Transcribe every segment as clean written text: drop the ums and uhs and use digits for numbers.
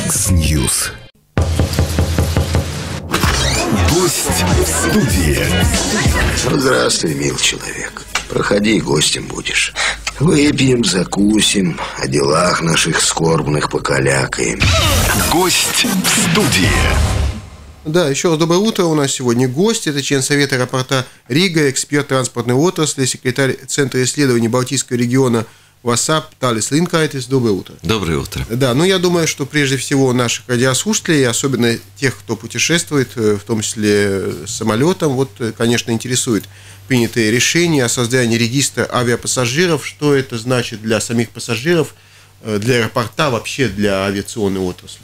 Микс-Ньюс. Гость в студии. Здравствуй, мил человек. Проходи, гостем будешь. Выпьем, закусим, о делах наших скорбных покалякаем. Гость в студии. Да, еще раз доброе утро. У нас сегодня гость. Это член Совета аэропорта Рига, эксперт транспортной отрасли, секретарь Центра исследований Балтийского региона ВАСАП Талис Линкайтис. Доброе утро. Доброе утро. Да, я думаю, что прежде всего наших радиослушателей, особенно тех, кто путешествует, в том числе самолетом, конечно, интересует принятые решения о создании регистра авиапассажиров. Что это значит для самих пассажиров, для аэропорта, вообще для авиационной отрасли?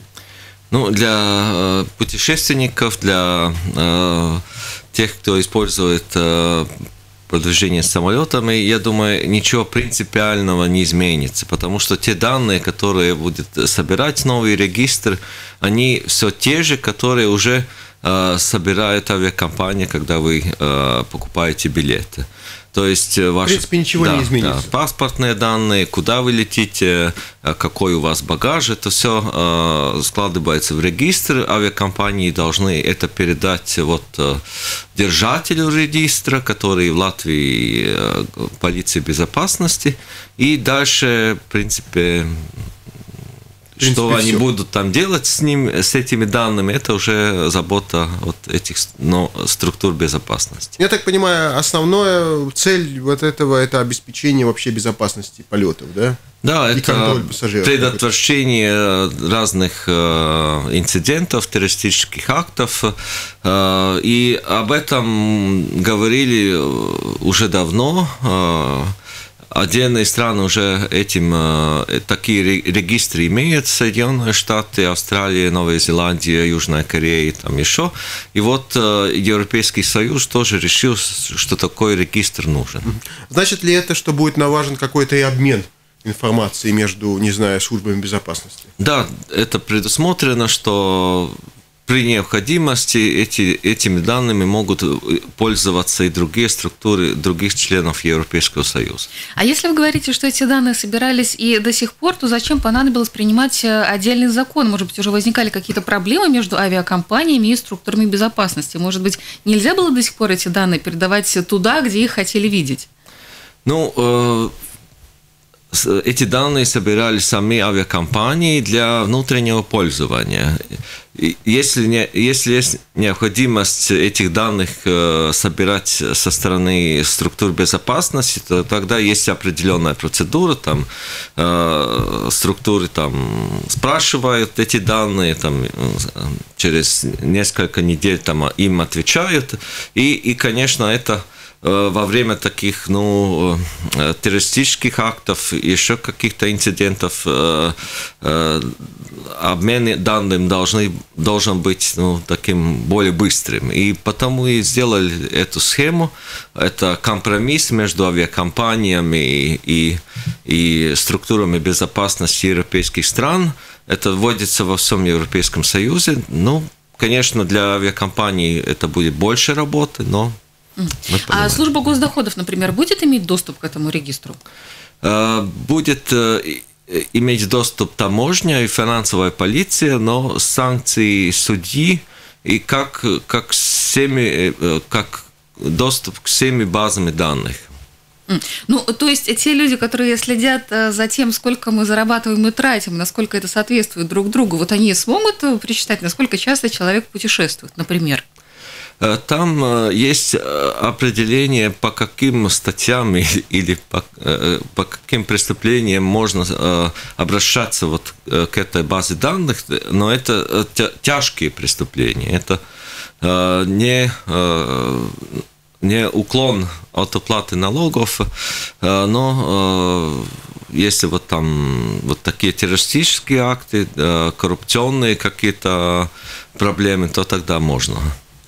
Для путешественников, для тех, кто использует продвижение самолетами, я думаю, ничего принципиального не изменится, потому что те данные, которые будет собирать новый регистр, они все те же, которые уже собирает авиакомпания, когда вы покупаете билеты. То есть ваши, в принципе, ничего не изменится. Да, паспортные данные, куда вы летите, какой у вас багаж, это все складывается в регистр. Авиакомпании должны это передать держателю регистра, который в Латвии полиции безопасности. И дальше, в принципе, что они будут там делать с этими данными, это уже забота этих структур безопасности. Я так понимаю, основная цель этого – это обеспечение вообще безопасности полетов, да? Да, и это пассажиров. Предотвращение разных инцидентов, террористических актов. И об этом говорили уже давно. Отдельные страны уже такие регистры имеют: Соединенные Штаты, Австралия, Новая Зеландия, Южная Корея, там еще. И Европейский Союз тоже решил, что такой регистр нужен. Значит ли это, что будет налажен какой-то и обмен информацией между, службами безопасности? Да, это предусмотрено, что при необходимости этими данными могут пользоваться и другие структуры других членов Европейского Союза. А если вы говорите, что эти данные собирались и до сих пор, то зачем понадобилось принимать отдельный закон? Может быть, уже возникали какие-то проблемы между авиакомпаниями и структурами безопасности? Может быть, нельзя было до сих пор эти данные передавать туда, где их хотели видеть? Эти данные собирали сами авиакомпании для внутреннего пользования. Если есть необходимость этих данных собирать со стороны структур безопасности, то тогда есть определенная процедура, структуры спрашивают эти данные, через несколько недель им отвечают, и конечно, это во время таких террористических актов, еще каких-то инцидентов, обмен данными должен быть таким более быстрым. И потому и сделали эту схему. Это компромисс между авиакомпаниями и структурами безопасности европейских стран. Это вводится во всем Европейском Союзе. Конечно, для авиакомпаний это будет больше работы, но... А служба госдоходов, например, будет иметь доступ к этому регистру? Будет иметь доступ таможня и финансовая полиция, но санкции судьи и как доступ к всеми базами данных. То есть те люди, которые следят за тем, сколько мы зарабатываем и тратим, насколько это соответствует друг другу, они смогут причитать, насколько часто человек путешествует, например? Там есть определение, по каким статьям или по каким преступлениям можно обращаться к этой базе данных, но это тяжкие преступления, это не уклон от уплаты налогов, но если такие террористические акты, коррупционные какие-то проблемы, то тогда можно.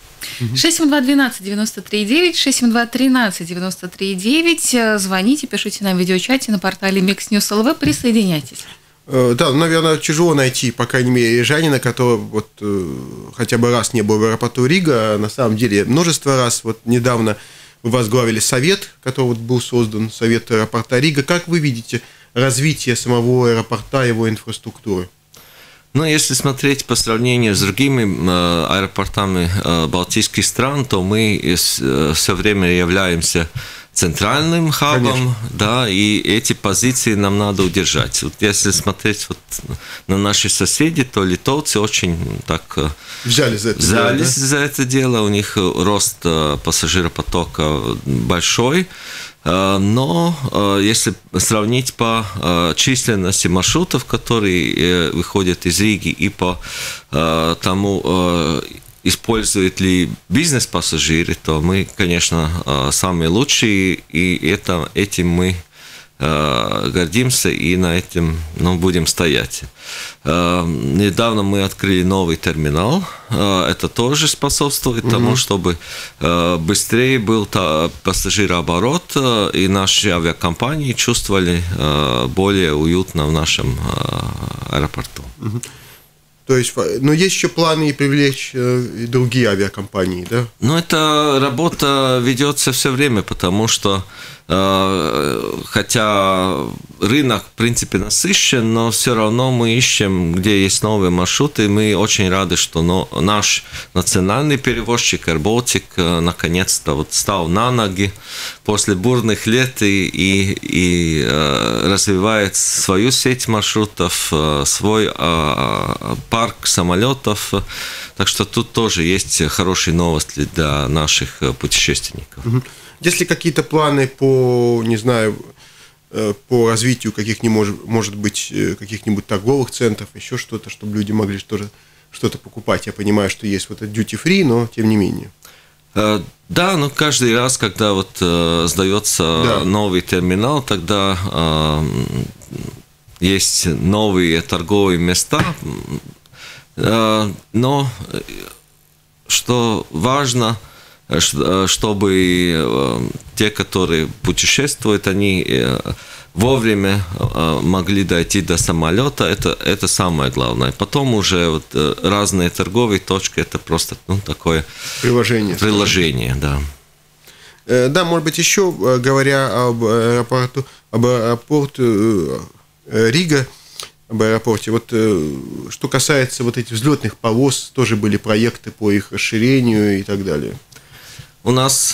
672-12-93-9, 672-13-93-9. Звоните, пишите нам в видеочате на портале Mix-News.lv, присоединяйтесь. Да, наверное, тяжело найти, по крайней мере, рижанина, который хотя бы раз не был в аэропорту Рига, а на самом деле множество раз. Недавно вы возглавили совет, который был создан, совет аэропорта Рига. Как вы видите развитие самого аэропорта, его инфраструктуры? Ну, если смотреть по сравнению с другими аэропортами балтийских стран, то мы все время являемся центральным хабом, конечно. Да, и эти позиции нам надо удержать. Вот если смотреть вот на наши соседи, то литовцы очень так взялись за это дело, у них рост пассажиропотока большой. Но если сравнить по численности маршрутов, которые выходят из Риги, и по тому, используют ли бизнес-пассажиры, то мы, конечно, самые лучшие, и этим мы гордимся и на этом будем стоять. Недавно мы открыли новый терминал. Это тоже способствует тому, чтобы быстрее был пассажирооборот, и наши авиакомпании чувствовали более уютно в нашем аэропорту. То есть, но есть еще планы привлечь и другие авиакомпании, да? Ну, эта работа ведется все время, потому что хотя рынок, в принципе, насыщен, но все равно мы ищем, где есть новые маршруты. Мы очень рады, что наш национальный перевозчик AirBaltic наконец-то вот стал на ноги после бурных лет и развивает свою сеть маршрутов, свой парк самолетов. Так что тут тоже есть хорошие новости для наших путешественников. Есть ли какие-то планы по, не знаю, по развитию каких-нибудь, может быть, каких-нибудь торговых центров, еще что-то, чтобы люди могли что-то покупать? Я понимаю, что есть вот это duty-free, но тем не менее. Да, но каждый раз, когда вот сдается новый терминал, тогда есть новые торговые места, но что важно, чтобы те, которые путешествуют, они вовремя могли дойти до самолета, это самое главное. Потом уже вот разные торговые точки, это просто такое приложение, да. Да, может быть, еще говоря об аэропорте Рига, об аэропорте. Вот что касается вот этих взлетных полос, тоже были проекты по их расширению и так далее. У нас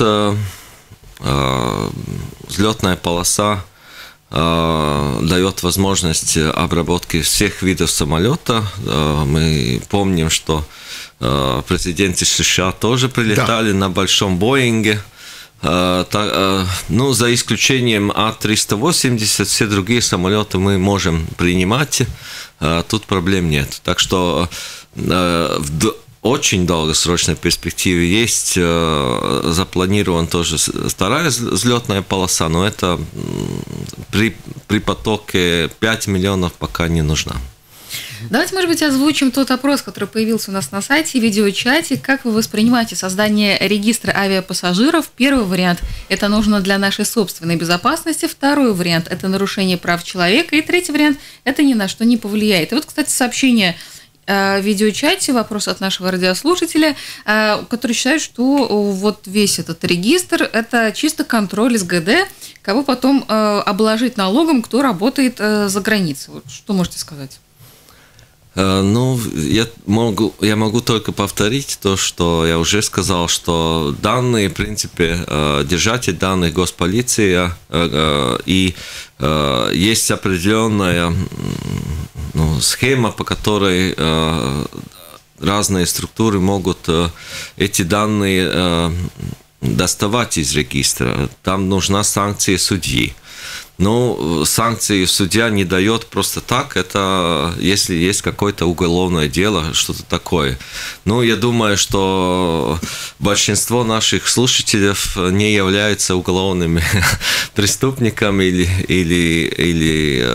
взлетная полоса дает возможность обработки всех видов самолета. Мы помним, что президенты США тоже прилетали на большом Боинге. Ну, за исключением А380, все другие самолеты мы можем принимать, тут проблем нет. Так что в очень долгосрочной перспективе есть запланирована тоже вторая взлетная полоса, но это при потоке 5 миллионов пока не нужна. Давайте, может быть, озвучим тот опрос, который появился у нас на сайте, в видеочате. Как вы воспринимаете создание регистра авиапассажиров? Первый вариант – это нужно для нашей собственной безопасности. Второй вариант – это нарушение прав человека. И третий вариант – это ни на что не повлияет. И вот, кстати, сообщение в видеочате, вопрос от нашего радиослушателя, который считает, что вот весь этот регистр – это чисто контроль СГД, кого потом обложить налогом, кто работает за границей. Вот что можете сказать? Ну, я могу только повторить то, что я уже сказал, что данные, в принципе, держатель данных госполиция, и есть определенная схема, по которой разные структуры могут эти данные доставать из регистра. Там нужна санкция судьи. Но санкции судья не дает просто так, это если есть какое-то уголовное дело, что-то такое. Ну, я думаю, что большинство наших слушателей не являются уголовными преступниками или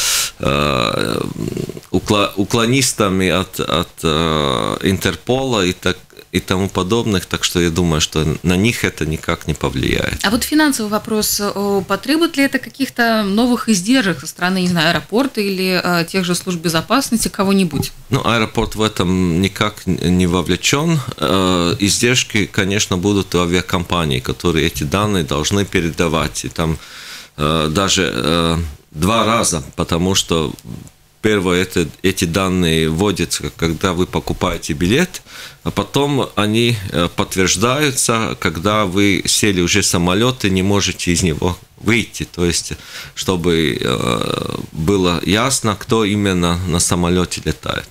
уклонистами от Интерпола и тому подобных, так что я думаю, что на них это никак не повлияет. А вот финансовый вопрос, потребует ли это каких-то новых издержек со стороны, не знаю, аэропорта или тех же служб безопасности, кого-нибудь? Ну, аэропорт в этом никак не вовлечен. Издержки, конечно, будут у авиакомпаний, которые эти данные должны передавать. И там даже 2 раза, потому что первое, эти данные вводятся, когда вы покупаете билет, а потом они подтверждаются, когда вы сели уже в самолет и не можете из него выйти. То есть, чтобы было ясно, кто именно на самолете летает.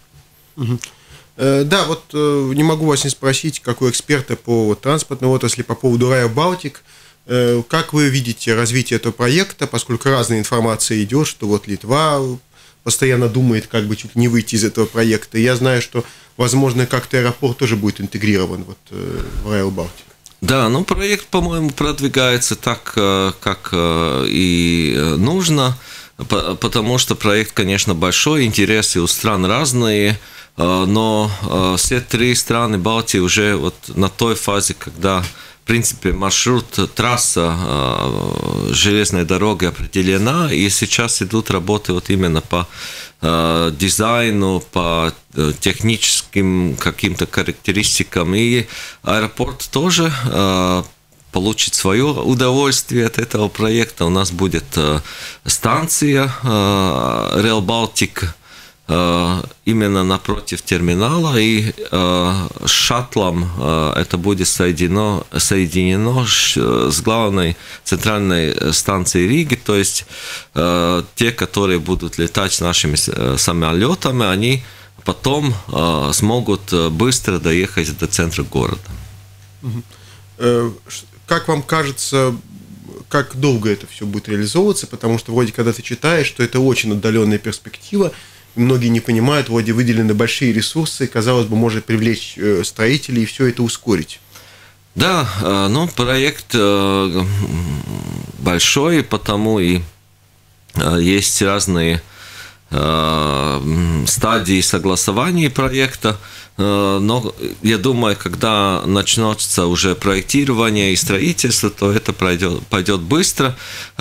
Да, вот не могу вас не спросить, как у эксперта по транспортной отрасли по поводу Rail Baltic. Как вы видите развитие этого проекта, поскольку разная информация идет, что вот Литва постоянно думает, как бы чуть не выйти из этого проекта. Я знаю, что, возможно, как-то аэропорт тоже будет интегрирован вот в Rail Baltic. Да, ну проект, по-моему, продвигается так, как и нужно, потому что проект, конечно, большой, интересы у стран разные, но все три страны Балтии уже вот на той фазе, когда, в принципе, маршрут, трасса железной дороги определена, и сейчас идут работы вот именно по дизайну, по техническим каким-то характеристикам, и аэропорт тоже получит свое удовольствие от этого проекта. У нас будет станция Rail Baltic именно напротив терминала, и с шаттлом это будет соединено с главной центральной станцией Риги, то есть те, которые будут летать с нашими самолетами, они потом смогут быстро доехать до центра города. Как вам кажется, как долго это все будет реализовываться? Потому что вроде, когда ты читаешь, что это очень отдаленная перспектива, многие не понимают, вроде выделены большие ресурсы, казалось бы, может привлечь строителей и все это ускорить. Да, ну, проект большой, потому и есть разные стадии согласования проекта, но я думаю, когда начнется уже проектирование и строительство, то это пойдет быстро.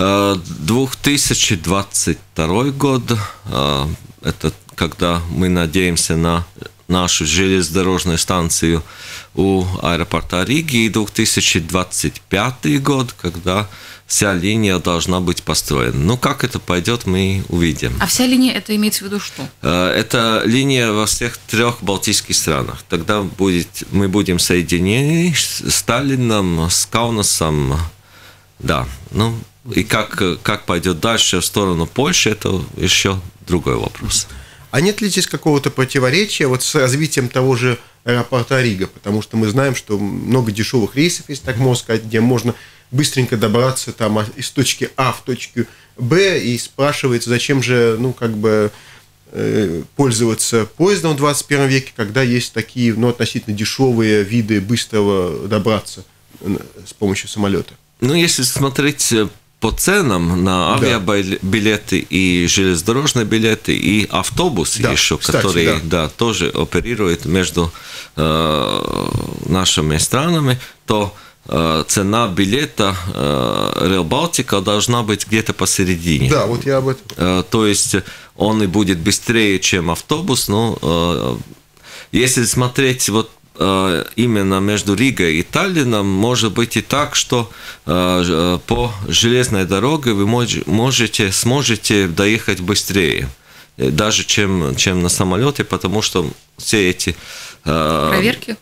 2022 год, это когда мы надеемся на нашу железнодорожную станцию у аэропорта Риги, и 2025 год, когда вся линия должна быть построена. Ну, как это пойдет, мы увидим. А вся линия, это имеется в виду что? Это линия во всех трех балтийских странах. Тогда мы будем соединены с Таллином, с Каунасом. Да, ну, и как пойдет дальше в сторону Польши, это еще другой вопрос. А нет ли здесь какого-то противоречия вот с развитием того же аэропорта Рига? Потому что мы знаем, что много дешевых рейсов, если так можно сказать, где можно быстренько добраться там из точки А в точку Б, и спрашивается, зачем же, ну, как бы пользоваться поездом в 21 веке, когда есть такие, ну, относительно дешевые виды быстрого добраться с помощью самолета. Ну, если смотреть по ценам на авиабилеты и железнодорожные билеты, и автобусы еще, кстати, которые тоже оперируют между нашими странами, то цена билета Rail Baltica должна быть где-то посередине. Да, вот я об этом. То есть он и будет быстрее, чем автобус, но если смотреть вот именно между Ригой и Таллином, может быть и так, что по железной дороге вы сможете доехать быстрее, даже чем на самолете, потому что все эти проверки,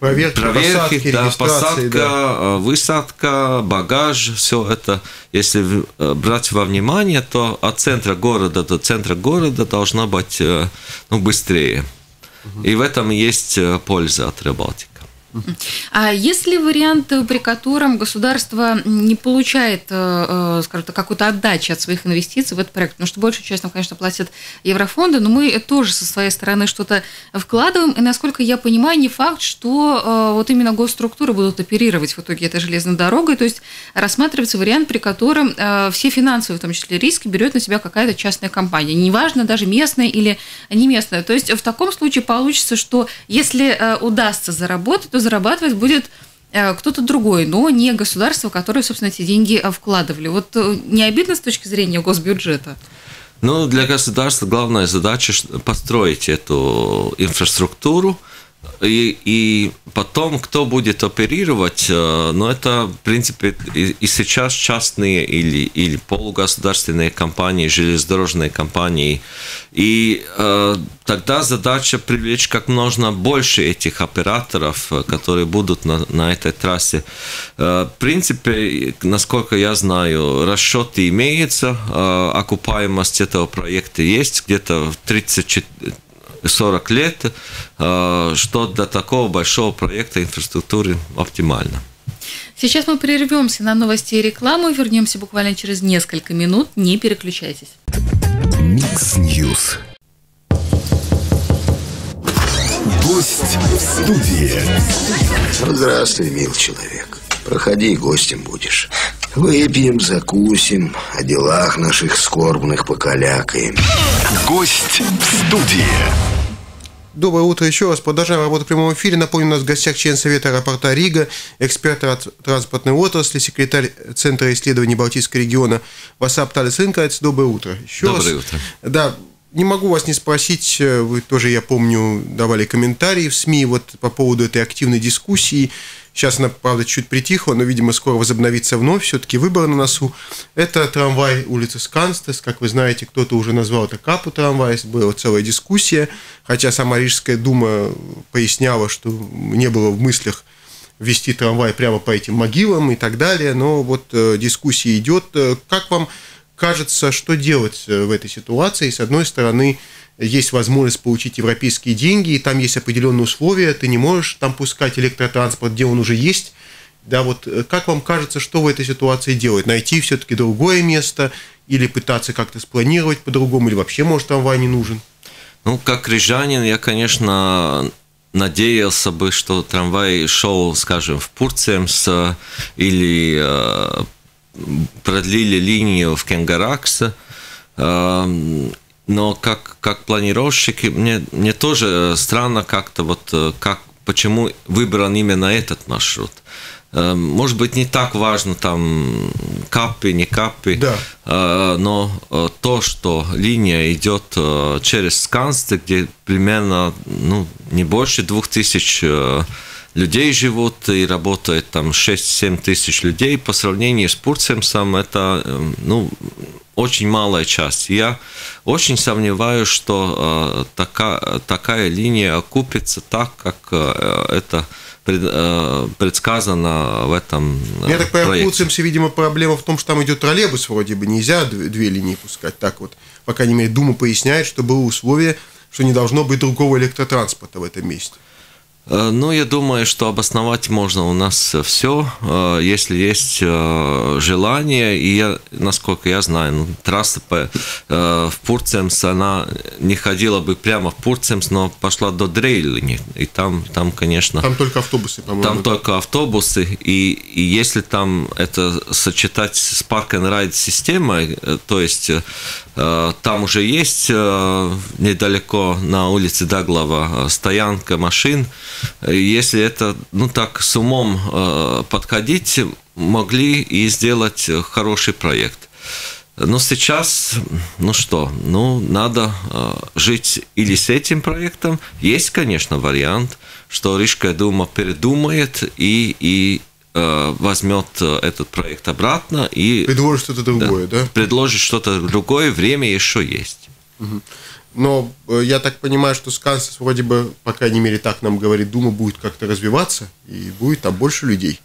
посадка, высадка, багаж, все это, если брать во внимание, то от центра города до центра города должно быть быстрее. И в этом есть польза от Rail Baltica. А есть ли вариант, при котором государство не получает, скажем так, какую-то отдачу от своих инвестиций в этот проект? Потому что большую часть нам, конечно, платят еврофонды, но мы тоже со своей стороны что-то вкладываем. И, насколько я понимаю, не факт, что вот именно госструктуры будут оперировать в итоге этой железной дорогой. То есть рассматривается вариант, при котором все финансовые, в том числе риски, берет на себя какая-то частная компания. Неважно, даже местная или не местная. То есть в таком случае получится, что если удастся заработать, то зарабатывать будет кто-то другой, но не государство, которое, собственно, эти деньги вкладывали. Вот не обидно с точки зрения госбюджета? Ну, для государства главная задача построить эту инфраструктуру, и потом, кто будет оперировать, это, в принципе, и сейчас частные или полугосударственные компании, железнодорожные компании. И тогда задача привлечь как можно больше этих операторов, которые будут на этой трассе. В принципе, насколько я знаю, расчеты имеются, окупаемость этого проекта есть где-то в 30-40 лет, что для такого большого проекта инфраструктуры оптимально. Сейчас мы прервемся на новости и рекламу, вернемся буквально через несколько минут, не переключайтесь. Микс Ньюс. Гость в студии. Здравствуй, мил человек. Проходи, гостем будешь. Выпьем, закусим, о делах наших скорбных покалякаем. Гость в студии. Доброе утро еще раз. Продолжаем работу в прямом эфире. Напомню, у нас в гостях член Совета аэропорта Рига, эксперт транспортной отрасли, секретарь Центра исследований Балтийского региона Васап Талис Рынкайц. Доброе утро. Доброе утро. Да, не могу вас не спросить, вы тоже, я помню, давали комментарии в СМИ вот по поводу этой активной дискуссии. Сейчас она, правда, чуть притихла, но, видимо, скоро возобновится вновь. Все-таки выбор на носу. Это трамвай улицы Сканстес. Как вы знаете, кто-то уже назвал это Капу трамвай. Была целая дискуссия. Хотя сама Рижская дума поясняла, что не было в мыслях ввести трамвай прямо по этим могилам и так далее. Но вот дискуссия идет. Как вам кажется, что делать в этой ситуации? С одной стороны, есть возможность получить европейские деньги, и там есть определенные условия, ты не можешь там пускать электротранспорт, где он уже есть. Да, вот как вам кажется, что в этой ситуации делать? Найти все-таки другое место или пытаться как-то спланировать по-другому, или вообще, может, трамвай не нужен? Как рижанин, я, конечно, надеялся бы, что трамвай шел, скажем, в Пурцемс или продлили линию в Кенгаракс. Но как планировщик, мне тоже странно как-то, почему выбран именно этот маршрут. Может быть, не так важно там капы, не капы, да. Но то, что линия идет через Скансте, где примерно не больше 2000 людей живут и работает там 6-7 тысяч людей, по сравнению с Пурцемсом это очень малая часть. Я очень сомневаюсь, что такая линия окупится так, как это предсказано в этом проекте. Я так понимаю, в Пурцемсе, видимо, проблема в том, что там идет троллейбус, вроде бы нельзя две линии пускать. Так вот, по крайней мере, Дума поясняет, что было условие, что не должно быть другого электротранспорта в этом месте. Я думаю, что обосновать можно у нас все, если есть желание. И насколько я знаю, трасса в Пурцемс, она не ходила бы прямо в Пурцемс, но пошла до Дрейли. И там, конечно... Там только автобусы, по-моему. Там только автобусы. И если там это сочетать с парк-н-райд системой, то есть там уже есть недалеко на улице Даглова стоянка машин. Если это, так с умом подходить, могли и сделать хороший проект. Но сейчас, надо жить или с этим проектом. Есть, конечно, вариант, что Рижская дума передумает и возьмет этот проект обратно и предложит что-то другое, да? Предложит что-то другое, время еще есть. Угу. Но я так понимаю, что Скансес вроде бы, по крайней мере, так нам говорит Дума, будет как-то развиваться, и будет там больше людей.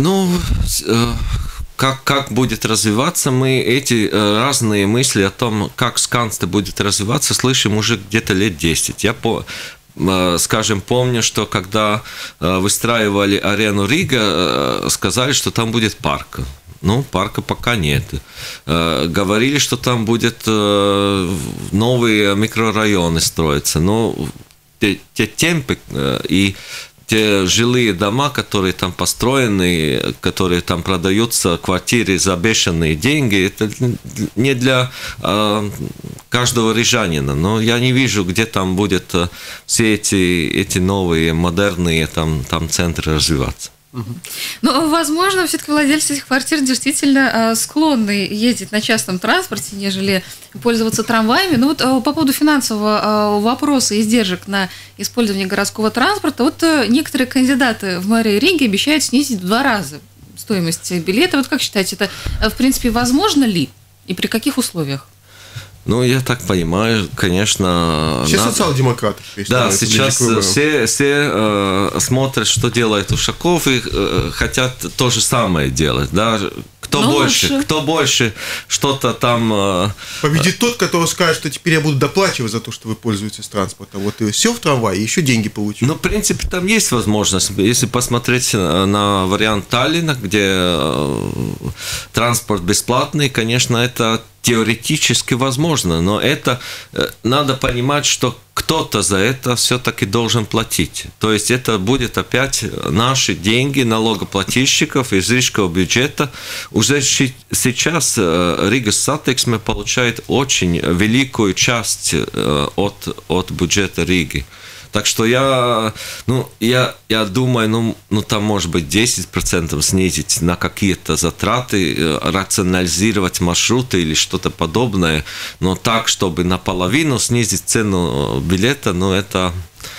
Как будет развиваться, мы эти разные мысли о том, как Скансте будет развиваться, слышим уже где-то лет 10. Я помню, что когда выстраивали арену Рига, сказали, что там будет парк. Парка пока нет. Говорили, что там будут новые микрорайоны строиться. Те темпы и те жилые дома, которые там построены, которые там продаются, квартиры за бешеные деньги, это не для каждого рижанина. Но я не вижу, где там будут все эти новые, модерные там центры развиваться. Ну, возможно, все-таки владельцы этих квартир действительно склонны ездить на частном транспорте, нежели пользоваться трамваями. Но вот по поводу финансового вопроса и издержек на использование городского транспорта, вот некоторые кандидаты в мэрии Риги обещают снизить в 2 раза стоимость билета. Вот как считаете, это, в принципе, возможно ли и при каких условиях? Ну, я так понимаю, конечно... Все социал-демократы. Да, сейчас все смотрят, что делает Ушаков, и хотят то же самое делать. Да? Кто больше что-то там... Победит тот, который скажет, что теперь я буду доплачивать за то, что вы пользуетесь транспортом. Вот и все в трамвае, еще деньги получу. Ну, в принципе, там есть возможность. Если посмотреть на вариант Таллина, где транспорт бесплатный, конечно, это теоретически возможно, но это надо понимать, что кто-то за это все-таки должен платить. То есть это будет опять наши деньги налогоплательщиков из рижского бюджета. Уже сейчас Рига Сатексме получает очень великую часть от бюджета Риги. Так что я думаю, там может быть 10% снизить на какие-то затраты, рационализировать маршруты или что-то подобное, но так, чтобы наполовину снизить цену билета, это...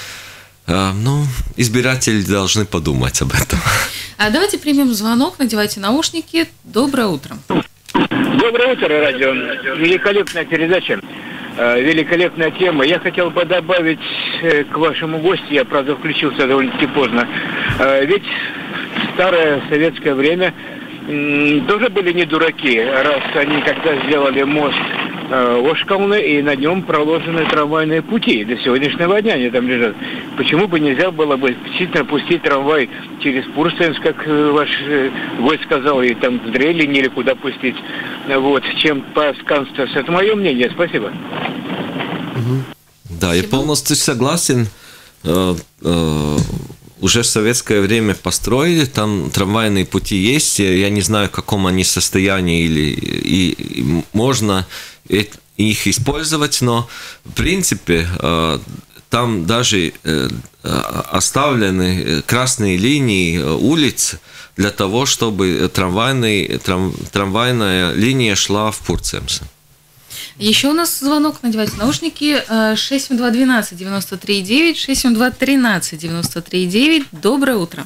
избиратели должны подумать об этом. А давайте примем звонок, надевайте наушники. Доброе утро. Доброе утро, радио. Великолепная передача. Великолепная тема. Я хотел бы добавить к вашему гостю, я, правда, включился довольно-таки поздно, ведь в старое советское время тоже были не дураки, раз они когда сделали мост Ошкалны, и на нем проложены трамвайные пути. До сегодняшнего дня они там лежат. Почему бы нельзя было бы действительно пустить трамвай через Пурсенс, как ваш гость сказал, и там в Дрелине или куда пустить, чем по Сканстас. Это мое мнение. Спасибо. Да, я полностью согласен. Уже в советское время построили, там трамвайные пути есть. Я не знаю, в каком они состоянии, и можно их использовать, но в принципе там даже оставлены красные линии улиц для того, чтобы трамвайная линия шла в Пурцемс. Еще у нас звонок, надевайте наушники, 672-12-93-9, 672-13-93-9. Доброе утро.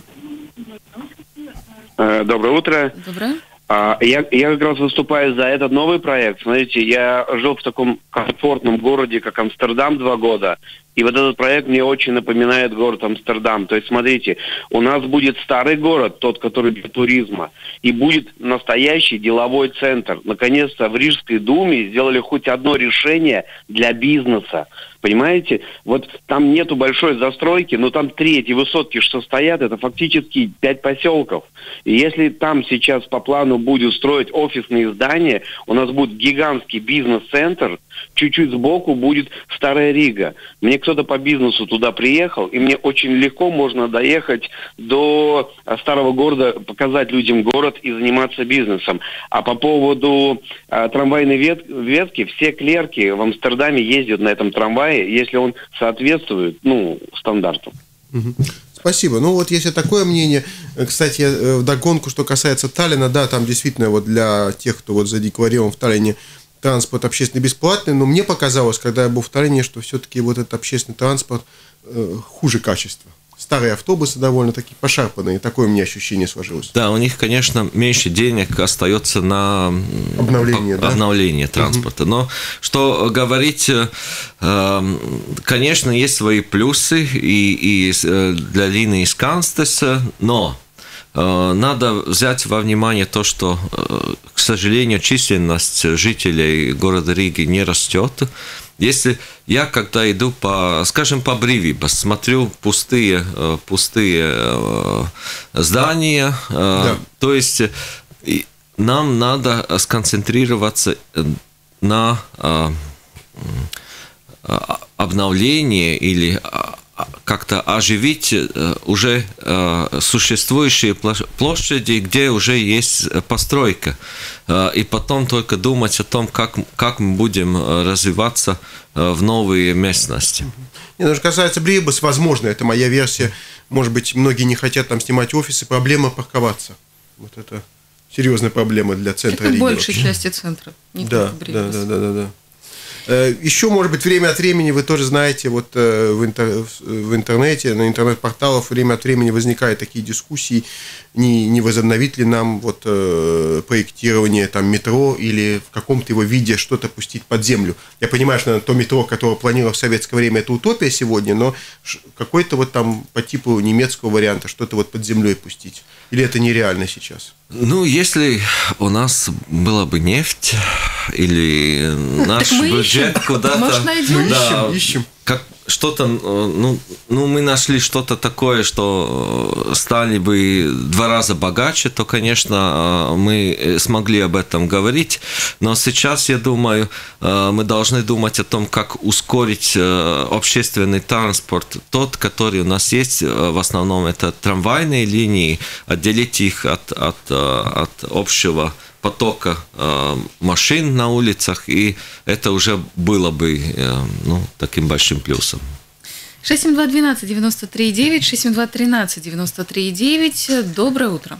Доброе утро. Доброе. Я как раз выступаю за этот новый проект. Смотрите, я жил в таком комфортном городе, как Амстердам, 2 года. И вот этот проект мне очень напоминает город Амстердам. То есть, смотрите, у нас будет старый город, тот, который для туризма, и будет настоящий деловой центр. Наконец-то в Рижской думе сделали хоть одно решение для бизнеса. Понимаете? Вот там нету большой застройки, но там 3 эти высотки, что стоят, это фактически 5 поселков. И если там сейчас по плану будет строить офисные здания, у нас будет гигантский бизнес-центр, чуть-чуть сбоку будет Старая Рига. Мне кто-то по бизнесу туда приехал, и мне очень легко можно доехать до старого города, показать людям город и заниматься бизнесом. А по поводу трамвайной ветки, все клерки в Амстердаме ездят на этом трамвае, если он соответствует, стандартам. Спасибо. Если такое мнение, кстати, вдогонку, что касается Таллина, да, там действительно для тех, кто задекларирован в Таллине, транспорт общественный бесплатный, но мне показалось, когда я был в Таллине, что все-таки этот общественный транспорт хуже качества. Старые автобусы довольно-таки пошарпанные, такое у меня ощущение сложилось. Да, у них, конечно, меньше денег остается на обновление транспорта. Но что говорить, конечно, есть свои плюсы и для линии Сканстеса, но надо взять во внимание то, что, к сожалению, численность жителей города Риги не растет. Если я, когда иду по Брivības, смотрю пустые здания, да. То есть нам надо сконцентрироваться на обновлении или как-то оживить уже существующие площади, где уже есть постройка, и потом только думать о том, как мы будем развиваться в новые местности. Что касается Брivības, возможно, это моя версия, может быть, многие не хотят там снимать офисы, проблема парковаться. Вот это серьезная проблема для центра Риги. Это большей части центра, не только Бригас. Да. Еще, может быть, время от времени, вы тоже знаете, вот в интернете, на интернет-порталах время от времени возникают такие дискуссии, не возобновить ли нам вот проектирование там метро или в каком-то его виде что-то пустить под землю. Я понимаю, что то метро, которое планировалось в советское время, это утопия сегодня, но какой-то вот там по типу немецкого варианта что-то вот под землей пустить. Или это нереально сейчас? Ну, если у нас была бы нефть или наш бюджет куда-то... Может, найдем? Да, ищем. Как что-то, мы нашли что-то такое, что стали бы 2 раза богаче, то, конечно, мы смогли об этом говорить. Но сейчас, я думаю, мы должны думать о том, как ускорить общественный транспорт. Тот, который у нас есть, в основном это трамвайные линии, отделить их от общего потока машин на улицах, и это уже было бы таким большим плюсом. 672-12-93-9, 672-13-93-9. Доброе утро.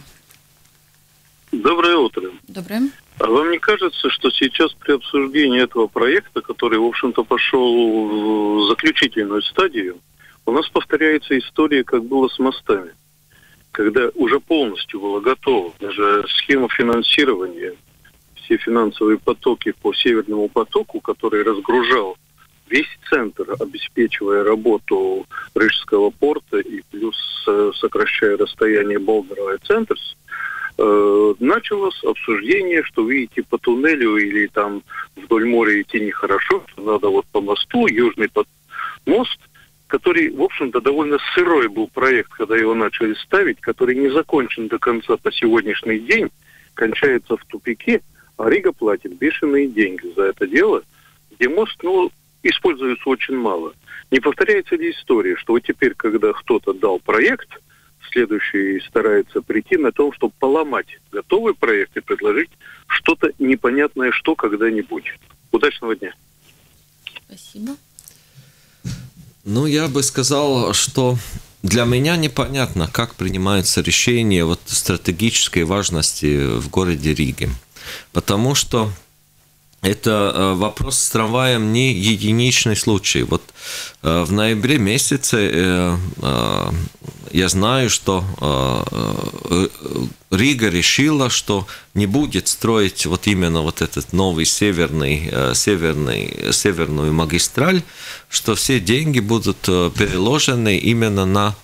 Доброе утро. Доброе. А вам не кажется, что сейчас при обсуждении этого проекта, который, в общем-то, пошел в заключительную стадию, у нас повторяется история, как было с мостами? Когда уже полностью было готово, даже схема финансирования, все финансовые потоки по Северному потоку, который разгружал весь центр, обеспечивая работу Рижского порта и плюс сокращая расстояние Болдерова и Центрс, началось обсуждение, что, видите, по туннелю или там вдоль моря идти нехорошо, что надо вот по мосту, Южный мост, который, в общем-то, довольно сырой был проект, когда его начали ставить, который не закончен до конца по сегодняшний день, кончается в тупике, а Рига платит бешеные деньги за это дело, где мост, используется очень мало. Не повторяется ли история, что вот теперь, когда кто-то дал проект, следующий старается прийти на том, чтобы поломать готовый проект и предложить что-то непонятное, что когда-нибудь. Удачного дня. Спасибо. Я бы сказал, что для меня непонятно, как принимаются решения вот стратегической важности в городе Риге. Потому что это вопрос с трамваем не единичный случай. Вот в ноябре месяце я знаю, что Рига решила, что не будет строить вот именно вот этот новый северную магистраль, что все деньги будут переложены именно на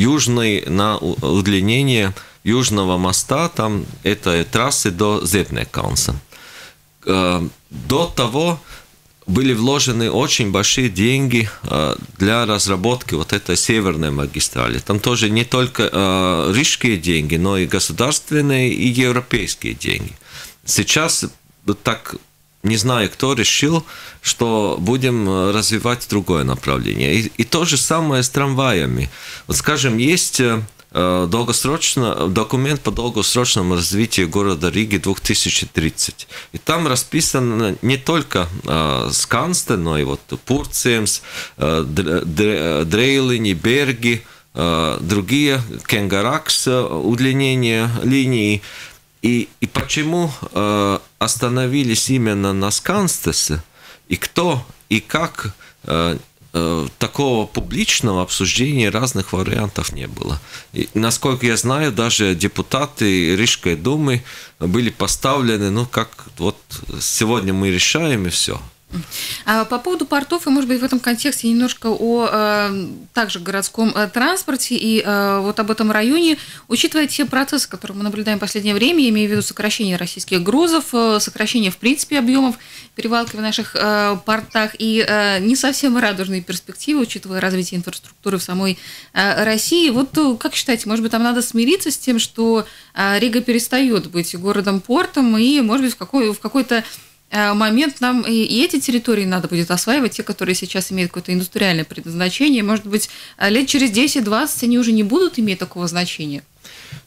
удлинение южного моста, там этой трассы до Зепнекалнса. До того были вложены очень большие деньги для разработки вот этой северной магистрали. Там тоже не только рижские деньги, но и государственные, и европейские деньги. Сейчас так не знаю, кто решил, что будем развивать другое направление. И то же самое с трамваями. Вот, скажем, есть документ по долгосрочному развитию города Риги 2030. И там расписано не только Скансте, но и вот Пурцемс, Дрейлини, Берги, другие, Кенгаракс, удлинение линии. И почему остановились именно на Сканстесе, и кто, и как такого публичного обсуждения разных вариантов не было. И, насколько я знаю, даже депутаты Рижской думы были поставлены, как вот сегодня мы решаем, и все. А по поводу портов, и, может быть, в этом контексте немножко о также городском транспорте и вот об этом районе, учитывая те процессы, которые мы наблюдаем в последнее время, я имею в виду сокращение российских грузов, сокращение, в принципе, объемов перевалки в наших портах и не совсем радужные перспективы, учитывая развитие инфраструктуры в самой России. Вот как считаете, может быть, там надо смириться с тем, что Рига перестает быть городом-портом, и, может быть, в какой-то момент нам и эти территории надо будет осваивать, те, которые сейчас имеют какое-то индустриальное предназначение. Может быть, лет через 10-20 они уже не будут иметь такого значения?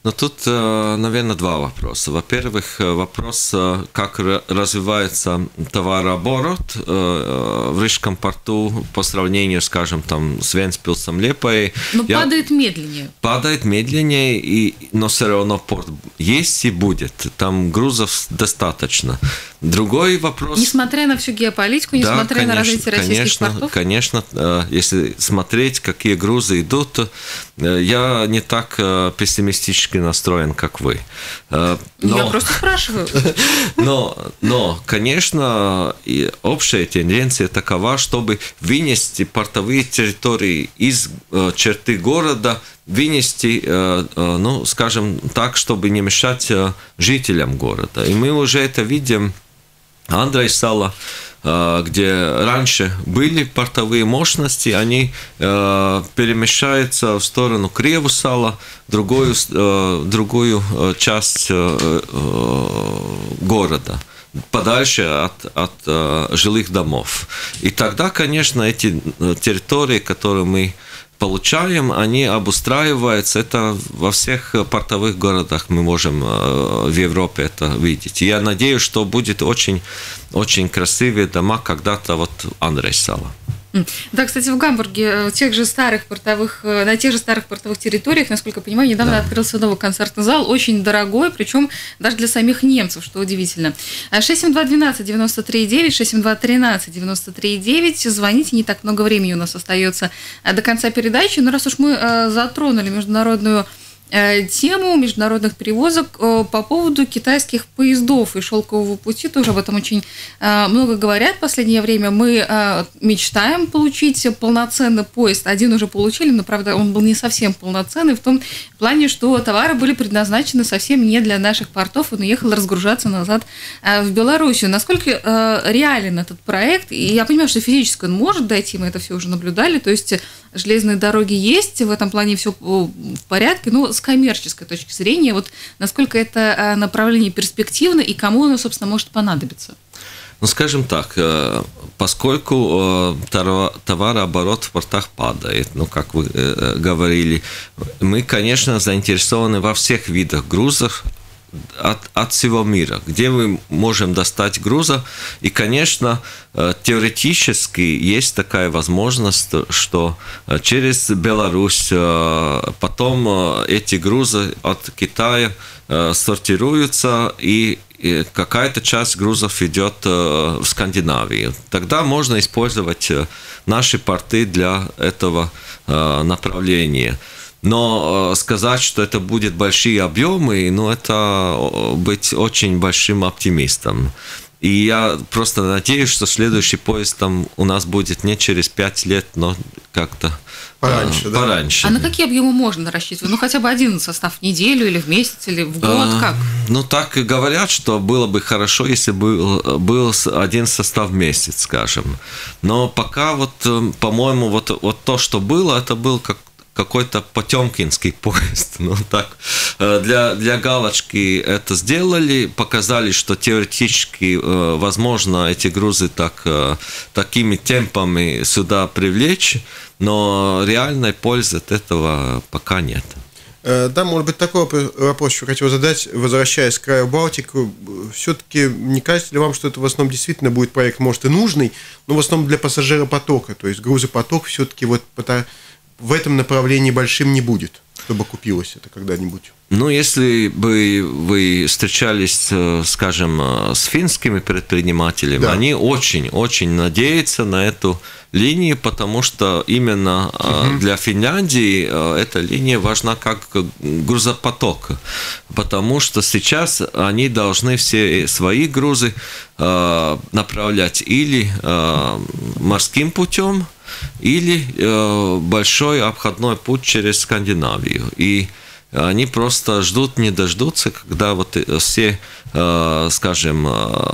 Но тут, наверное, два вопроса. Во-первых, вопрос, как развивается товарооборот в Рижском порту по сравнению, скажем, там, с Вентспилсом, Лиепаей. Но падает медленнее. Падает медленнее, но все равно порт есть и будет. Там грузов достаточно. Другой вопрос... Несмотря на всю геополитику, несмотря на развитие российских портов? Конечно, если смотреть, какие грузы идут, я не так пессимистически настроен, как вы. Я просто спрашиваю. Но, конечно, общая тенденция такова, чтобы вынести портовые территории из черты города, вынести, ну, скажем так, чтобы не мешать жителям города. И мы уже это видим. Андрейсала, где раньше были портовые мощности, они перемещаются в сторону Криевусала, другую часть города, подальше от жилых домов. И тогда, конечно, эти территории, которые мы получаем, они обустраиваются. Это во всех портовых городах мы можем в Европе это видеть. И я надеюсь, что будет очень, очень красивые дома когда-то вот Андрейсала. Да, кстати, в Гамбурге на тех же старых портовых территориях, насколько я понимаю, недавно открылся новый концертный зал, очень дорогой, причем даже для самих немцев, что удивительно. 672-12-93-9, 672-13-93-9, звоните, не так много времени у нас остается до конца передачи, но раз уж мы затронули международную тему международных перевозок по поводу китайских поездов и шелкового пути, тоже об этом очень много говорят в последнее время. Мы мечтаем получить полноценный поезд. Один уже получили, но, правда, он был не совсем полноценный в том плане, что товары были предназначены совсем не для наших портов, он уехал разгружаться назад в Белоруссию. Насколько реален этот проект? И я понимаю, что физически он может дойти, мы это все уже наблюдали, то есть железные дороги есть, в этом плане все в порядке, но с коммерческой точки зрения, вот насколько это направление перспективно и кому оно, собственно, может понадобиться? Ну, скажем так, поскольку товарооборот в портах падает, ну, как вы говорили, мы, конечно, заинтересованы во всех видах грузов, от всего мира, где мы можем достать груза. И, конечно, теоретически есть такая возможность, что через Беларусь потом эти грузы от Китая сортируются, и какая-то часть грузов идет в Скандинавию. Тогда можно использовать наши порты для этого направления. Но сказать, что это будут большие объемы, ну, это быть очень большим оптимистом. И я просто надеюсь, что следующий поезд там у нас будет не через 5 лет, но как-то пораньше. А на какие объемы можно рассчитывать? Ну, хотя бы один состав в неделю или в месяц, или в год, как? Ну, так и говорят, что было бы хорошо, если бы был один состав в месяц, скажем. Но пока вот, по-моему, вот то, что было, это был какой-то потёмкинский поезд. Ну, так, для галочки это сделали, показали, что теоретически возможно эти грузы такими темпами сюда привлечь, но реальной пользы от этого пока нет. Да, может быть, такой вопрос еще хотел задать, возвращаясь к краю Балтики. Все-таки не кажется ли вам, что это в основном действительно будет проект, может, и нужный, но в основном для пассажиропотока, то есть грузопоток все-таки вот в этом направлении большим не будет, чтобы купилось это когда-нибудь? Ну, если бы вы встречались, скажем, с финскими предпринимателями, да, они очень-очень надеются на эту линию, потому что именно для Финляндии эта линия важна как грузопоток, потому что сейчас они должны все свои грузы направлять или морским путем, или большой обходной путь через Скандинавию. И они просто ждут, не дождутся, когда вот все, скажем,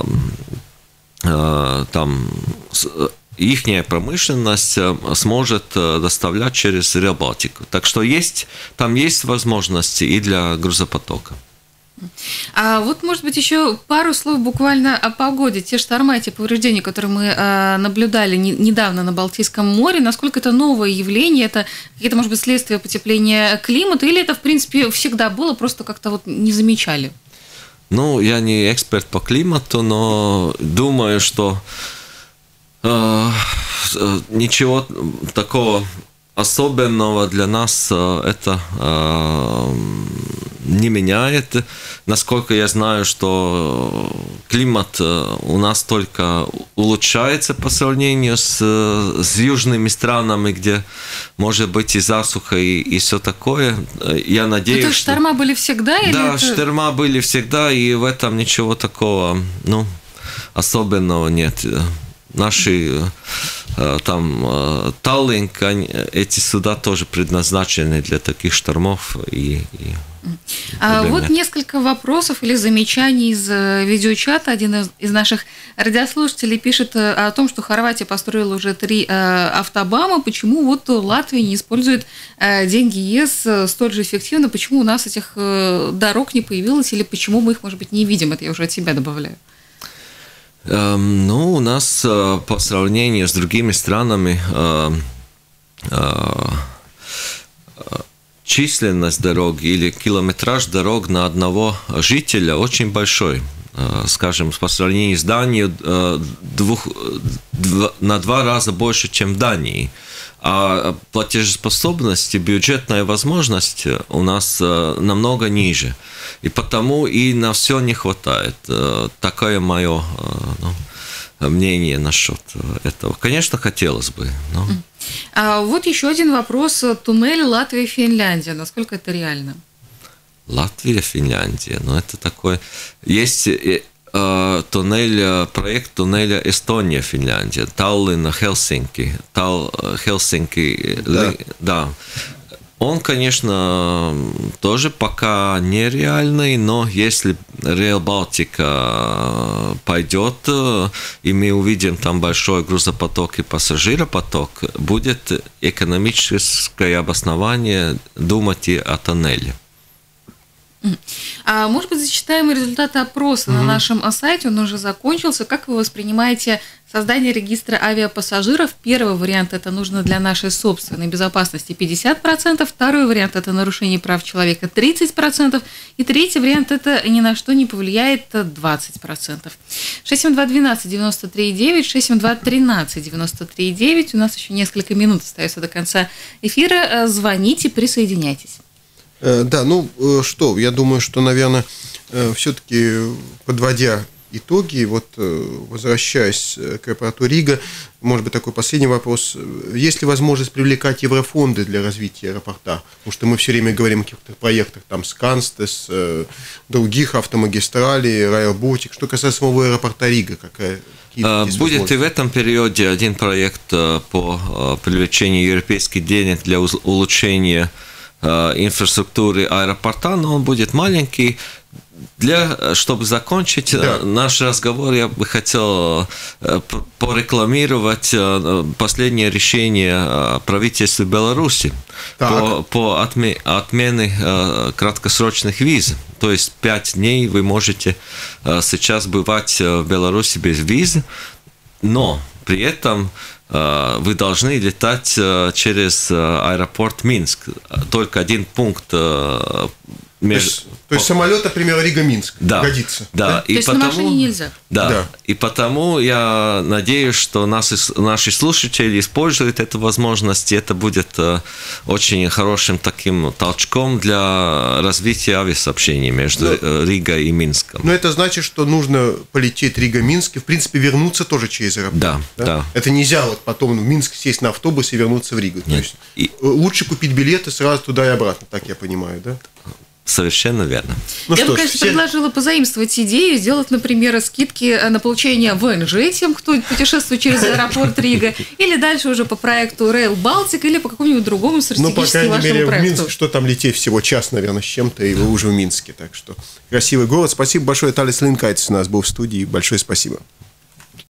там ихняя промышленность сможет доставлять через Rail Baltica. Так что там есть возможности и для грузопотока. А вот, может быть, еще пару слов буквально о погоде. Те шторма, те повреждения, которые мы наблюдали недавно на Балтийском море, насколько это новое явление, это какие-то, может быть, следствия потепления климата, или это, в принципе, всегда было, просто как-то вот не замечали? Ну, я не эксперт по климату, но думаю, что ничего такого особенного для нас это не меняет. Насколько я знаю, что климат у нас только улучшается по сравнению с южными странами, где может быть и засуха, и все такое. Я надеюсь, что шторма были всегда? Да, или шторма были всегда, и в этом ничего такого особенного нет. Наши там Таллинк, эти суда тоже предназначены для таких штормов. Вот несколько вопросов или замечаний из видеочата. Один из наших радиослушателей пишет о том, что Хорватия построила уже 3 автобама. Почему вот Латвия не использует деньги ЕС столь же эффективно? Почему у нас этих дорог не появилось? Или почему мы их, может быть, не видим? Это я уже от себя добавляю. Ну, у нас по сравнению с другими странами численность дорог или километраж дорог на одного жителя очень большой. Скажем, по сравнению с Данией на 2 раза больше, чем в Дании. А платежеспособность и бюджетная возможность у нас намного ниже. И потому и на все не хватает. Такое мое мнение насчет этого. Конечно, хотелось бы. Но... А вот еще один вопрос. Туннель Латвия-Финляндия. Насколько это реально? Латвия-Финляндия. Ну, это такое... Есть... проект туннеля Эстония-Финляндия, Таллин-Хельсинки, Хельсинки, да. Он, конечно, тоже пока нереальный, но если Rail Baltica пойдет, и мы увидим там большой грузопоток и пассажиропоток, будет экономическое обоснование думать и о тоннеле. А может быть, зачитаем результаты опроса на нашем сайте, он уже закончился. Как вы воспринимаете создание регистра авиапассажиров? Первый вариант – это нужно для нашей собственной безопасности 50%, второй вариант – это нарушение прав человека 30%, и третий вариант – это ни на что не повлияет 20%. 672-12-93-9, 672-13-93-9. У нас еще несколько минут остается до конца эфира. Звоните, присоединяйтесь. Да, что, я думаю, что, наверное, все-таки подводя итоги, вот возвращаясь к аэропорту Рига, может быть, такой последний вопрос. Есть ли возможность привлекать еврофонды для развития аэропорта? Потому что мы все время говорим о каких-то проектах, там, Сканстес, других автомагистралей, Rail Baltica. Что касается самого аэропорта Рига, будет и в этом периоде один проект по привлечению европейских денег для улучшения инфраструктуры аэропорта, но он будет маленький. Чтобы закончить наш разговор, я бы хотел порекламировать последнее решение правительства Беларуси по отмене краткосрочных виз. То есть 5 дней вы можете сейчас бывать в Беларуси без визы, но при этом вы должны летать через аэропорт Минск. Только один пункт. То есть самолет, например, Рига-Минск годится. Да. И потому, на машине нельзя. Да. И потому я надеюсь, что наши слушатели используют эту возможность, и это будет очень хорошим таким толчком для развития авиасообщений между Ригой и Минском. Но это значит, что нужно полететь Рига-Минск и, в принципе, вернуться тоже через аэропорт. Да. Это нельзя вот потом в Минск сесть на автобус и вернуться в Ригу. То есть лучше купить билеты сразу туда и обратно, так я понимаю, да? Совершенно верно. Я бы, конечно, предложила позаимствовать идею, сделать, например, скидки на получение ВНЖ тем, кто путешествует через аэропорт Рига, или дальше уже по проекту Rail Baltica, или по какому-нибудь другому стратегически вашему проекту. По крайней мере, в Минск, что там лететь всего час, наверное, с чем-то, и вы уже в Минске. Так что красивый город. Спасибо большое. Талис Линкайтис у нас был в студии. Большое спасибо.